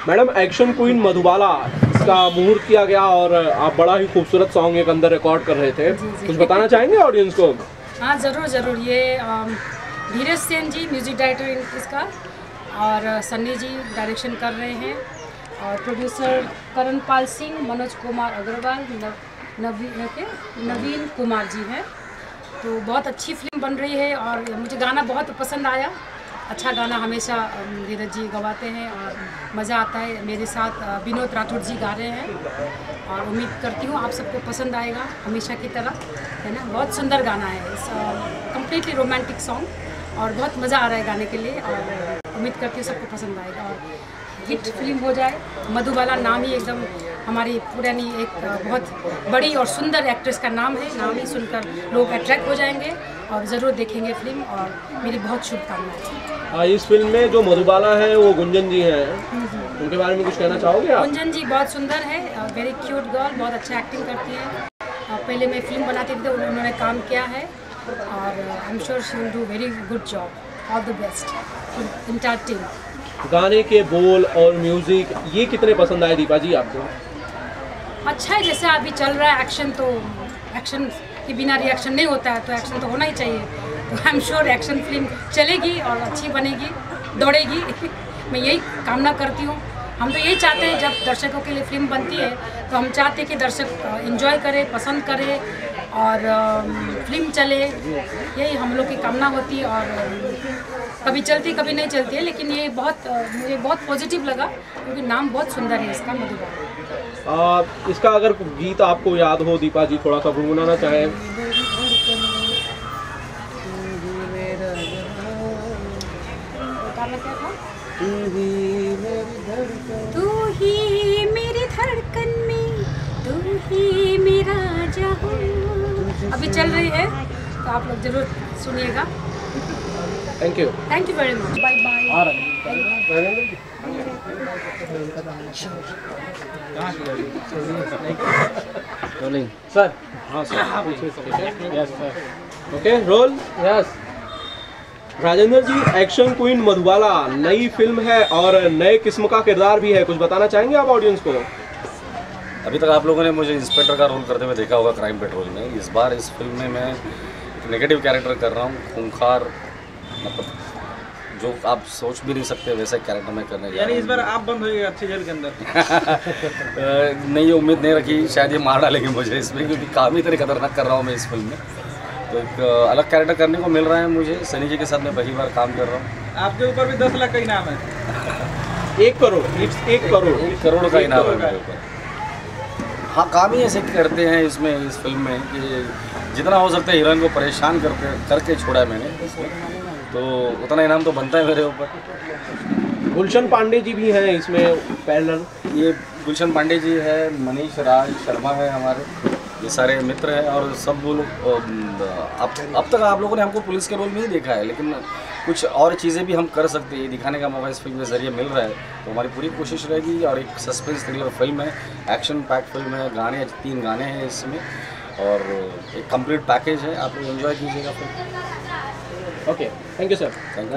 Madam action queen Madhubala इसका मुहूर्त किया गया और आप बड़ा ही खूबसूरत सॉन्ग एक अंदर रिकॉर्ड कर रहे थे। कुछ बताना चाहेंगे ऑडियंस को? हाँ ज़रूर ज़रूर। ये धीरज सेन जी म्यूजिक डायरेक्टर इसका और सन्नी जी डायरेक्शन कर रहे हैं और प्रोड्यूसर करणपाल सिंह, मनोज कुमार अग्रवाल, नवीन कुमार जी हैं। तो बहुत अच्छी फिल्म बन रही है और मुझे गाना बहुत पसंद आया। अच्छा गाना हमेशा धीरज जी गवाते हैं और मज़ा आता है। मेरे साथ विनोद राठौड़ जी गा रहे हैं और उम्मीद करती हूँ आप सबको पसंद आएगा हमेशा की तरह, है ना। बहुत सुंदर गाना है, कम्प्लीटली रोमांटिक सॉन्ग और बहुत मज़ा आ रहा है गाने के लिए और उम्मीद करती हूँ सबको पसंद आएगा और हिट फिल्म हो जाए। मधुबाला नाम ही एकदम हमारी पुरानी एक बहुत बड़ी और सुंदर एक्ट्रेस का नाम है। नाम ही सुनकर लोग अट्रैक्ट हो जाएंगे और ज़रूर देखेंगे फिल्म और मेरी बहुत शुभकामनाएं। इस फिल्म में जो मधुबाला है वो गुंजन जी हैं, उनके बारे में कुछ कहना चाहोगे आप? गुंजन जी बहुत सुंदर है, वेरी क्यूट गर्ल, बहुत अच्छा एक्टिंग करती है। पहले मैं फिल्म बनाती थी तो उन्होंने काम किया है और I am sure she will do very good job. All the best entire team. गाने के बोल और म्यूजिक ये कितने पसंद आए दीपा जी आपको? अच्छा है, जैसे अभी चल रहा है एक्शन, तो एक्शन के बिना रिएक्शन नहीं होता है, तो एक्शन तो होना ही चाहिए। तो I am sure action film चलेगी और अच्छी बनेगी, दौड़ेगी। मैं यही कामना करती हूँ। हम तो यही चाहते हैं जब दर्शकों के लिए फिल्म बनती है तो हम चाहते हैं कि दर्शक एंजॉय करें, पसंद करें और फिल्म चले, यही हम लोग की कामना होती है। और कभी चलती कभी नहीं चलती है, लेकिन ये मुझे बहुत पॉजिटिव लगा क्योंकि नाम बहुत सुंदर है इसका, मधुबाला। इसका अगर गीत आपको याद हो दीपा जी, थोड़ा सा गुनगुनाना चाहें? क्या था? तू ही मेरी धड़कन में, तू ही मेरा जहां, अभी चल रही है तो आप लोग जरूर सुनिएगा। Thank you very much, bye bye. Sir, हाँ sir, okay role. Yes Rajendra ji, action queen Madhubala नई फिल्म है और नए किस्म का किरदार भी है, कुछ बताना चाहेंगे आप ऑडियंस को? अभी तक आप लोगों ने मुझे इंस्पेक्टर का रोल करते हुए देखा होगा क्राइम पेट्रोल में। इस बार इस फिल्म में मैं एक नेगेटिव कैरेक्टर कर रहा हूँ, खूंखार, मतलब जो आप सोच भी नहीं सकते वैसा कैरेक्टर मैं करने जा रहा हूँ। यानी इस बार आप बंद होइएगा अच्छी जेल के अंदर? नहीं, ये उम्मीद नहीं रखी, शायद ये मार डालेंगे मुझे इसमें, क्योंकि काम ही इतने खतरनाक कर रहा हूँ मैं इस फिल्म में। तो एक अलग कैरेक्टर करने को मिल रहा है मुझे। सनी जी के साथ मैं पहली बार काम कर रहा हूँ। आपके ऊपर भी 10 लाख का इनाम है। 1 करोड़, 1 करोड़ का इनाम है मेरे ऊपर। हाँ, काम ही ऐसे करते हैं इसमें, इस फिल्म में, कि जितना हो सकता है हीरोइन को परेशान करके छोड़ा है मैंने इसमें, तो उतना इनाम तो बनता है मेरे ऊपर। गुलशन पांडे जी भी हैं इसमें पैरेलल। ये गुलशन पांडे जी है, मनीष राज शर्मा है हमारे, ये सारे मित्र हैं और सब वो लोग। अब तक आप लोगों ने हमको पुलिस के रोल में ही देखा है, लेकिन कुछ और चीज़ें भी हम कर सकते हैं, दिखाने का मौका इस फिल्म के ज़रिए मिल रहा है। तो हमारी पूरी कोशिश रहेगी। और एक सस्पेंस थ्रिलर फिल्म है, एक्शन पैक फिल्म है, गाने 3 गाने हैं इसमें और एक कंप्लीट पैकेज है। आप लोग एंजॉय कीजिएगा film. Okay, thank you sir. Thank you.